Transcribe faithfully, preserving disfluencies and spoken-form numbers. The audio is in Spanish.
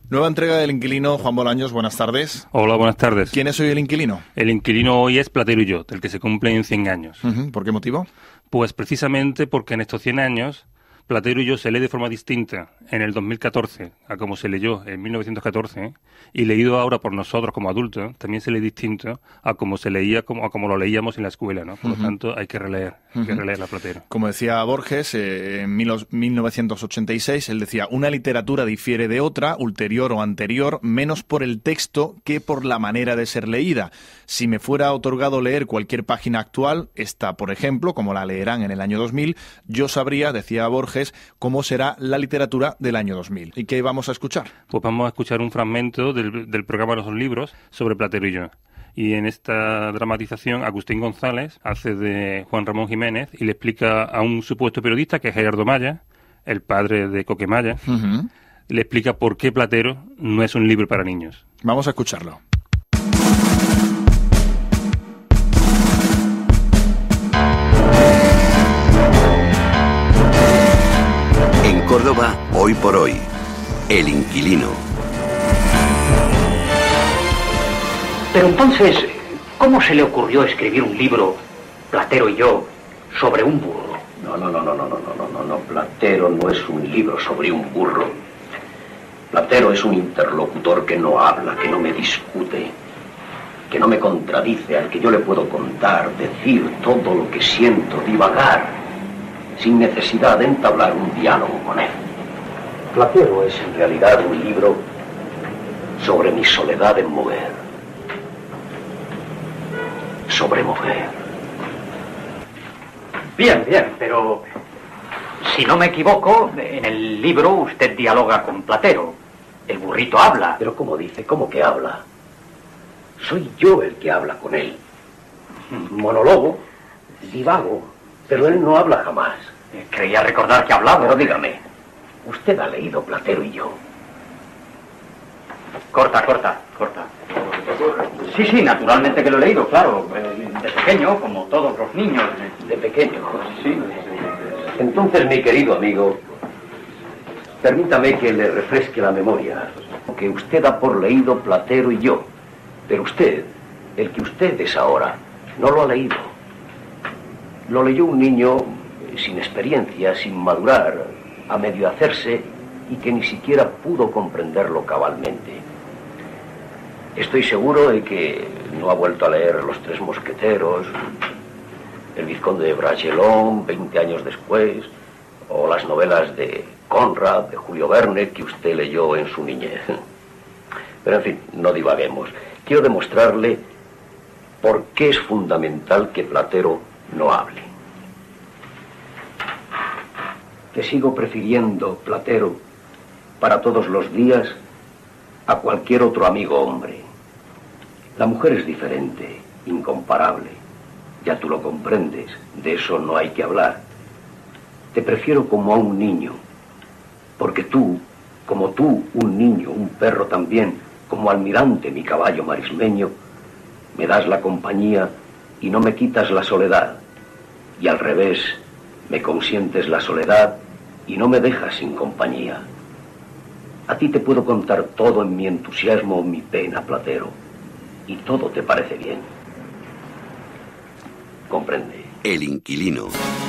Nueva entrega del Inquilino. Juan Bolaños, buenas tardes. Hola, buenas tardes. ¿Quién es hoy el Inquilino? El Inquilino hoy es Platero y yo, del que se cumplen cien años. Uh-huh. ¿Por qué motivo? Pues precisamente porque en estos cien años Platero y yo se lee de forma distinta en el dos mil catorce a como se leyó en mil novecientos catorce, y leído ahora por nosotros como adultos también se lee distinto a como se leía, como, a como lo leíamos en la escuela, ¿no? Por uh-huh. lo tanto hay que releer, hay uh-huh. que releer a Platero. Como decía Borges, eh, en mil novecientos ochenta y seis, él decía: una literatura difiere de otra, ulterior o anterior, menos por el texto que por la manera de ser leída. Si me fuera otorgado leer cualquier página actual, esta, por ejemplo, como la leerán en el año dos mil, yo sabría, decía Borges, cómo será la literatura del año dos mil. ¿Y qué vamos a escuchar? Pues vamos a escuchar un fragmento del, del programa Los Libros sobre Platero y yo. Y en esta dramatización, Agustín González hace de Juan Ramón Jiménez y le explica a un supuesto periodista, que es Gerardo Maya, el padre de Coque Maya, uh-huh. le explica por qué Platero no es un libro para niños. Vamos a escucharlo. Córdoba, hoy por hoy. El Inquilino. Pero entonces, ¿cómo se le ocurrió escribir un libro, Platero y yo, sobre un burro? No, no, no, no, no, no, no, no, no. Platero no es un libro sobre un burro. Platero es un interlocutor que no habla, que no me discute, que no me contradice, al que yo le puedo contar, decir todo lo que siento, divagar, sin necesidad de entablar un diálogo con él. Platero es en realidad un libro sobre mi soledad en mover. Sobre mover. Bien, bien, pero si no me equivoco, en el libro usted dialoga con Platero. El burrito habla. Pero ¿cómo dice? ¿Cómo que habla? Soy yo el que habla con él. Monólogo, divago. Pero él no habla jamás. Creía recordar que hablaba. Pero dígame, ¿usted ha leído Platero y yo? Corta, corta, corta. Sí, sí, naturalmente que lo he leído, claro. De pequeño, como todos los niños. ¿De pequeño? Sí. Entonces, mi querido amigo, permítame que le refresque la memoria. Que usted da por leído Platero y yo. Pero usted, el que usted es ahora, no lo ha leído. Lo leyó un niño sin experiencia, sin madurar, a medio hacerse, y que ni siquiera pudo comprenderlo cabalmente. Estoy seguro de que no ha vuelto a leer Los Tres Mosqueteros, El Vizconde de Bragelonne, veinte años después, o las novelas de Conrad, de Julio Verne, que usted leyó en su niñez. Pero en fin, no divaguemos. Quiero demostrarle por qué es fundamental que Platero no hable. Que sigo prefiriendo, Platero, para todos los días, a cualquier otro amigo hombre. La mujer es diferente, incomparable. Ya tú lo comprendes, de eso no hay que hablar. Te prefiero como a un niño, porque tú, como tú, un niño, un perro también, como Almirante, mi caballo marismeño, me das la compañía y no me quitas la soledad. Y al revés, me consientes la soledad y no me dejas sin compañía. A ti te puedo contar todo en mi entusiasmo o mi pena, Platero, y todo te parece bien. Comprende. El Inquilino.